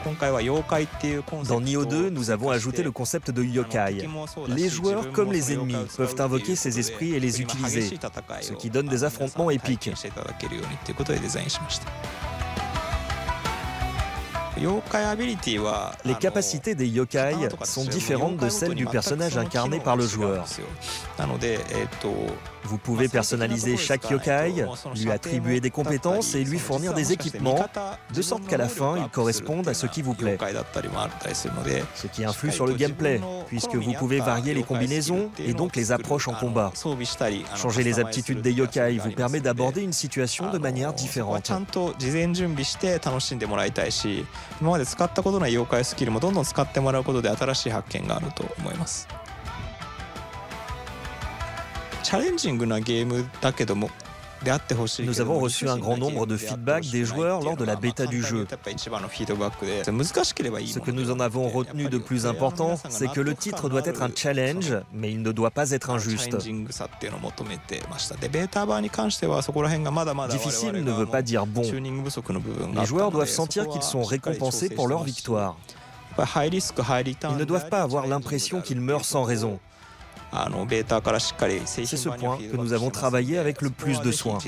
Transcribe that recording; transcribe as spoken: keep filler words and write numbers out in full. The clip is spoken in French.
Dans Nioh deux, nous avons ajouté le concept de yokai. Les joueurs comme les ennemis peuvent invoquer ces esprits et les utiliser, ce qui donne des affrontements épiques. Les capacités des yokai sont différentes de celles du personnage incarné par le joueur. Vous pouvez personnaliser chaque yokai, lui attribuer des compétences et lui fournir des équipements, de sorte qu'à la fin, ils correspondent à ce qui vous plaît. Ce qui influe sur le gameplay, puisque vous pouvez varier les combinaisons et donc les approches en combat. Changer les aptitudes des yokai vous permet d'aborder une situation de manière différente. 今まで使ったことない妖怪スキルもどんどん使ってもらうことで新しい発見があると思います。チャレンジングなゲームだけども Nous avons reçu un grand nombre de feedbacks des joueurs lors de la bêta du jeu. Ce que nous en avons retenu de plus important, c'est que le titre doit être un challenge, mais il ne doit pas être injuste. Difficile ne veut pas dire bon. Les joueurs doivent sentir qu'ils sont récompensés pour leur victoire. Ils ne doivent pas avoir l'impression qu'ils meurent sans raison. C'est ce point que nous avons travaillé avec le plus de soin.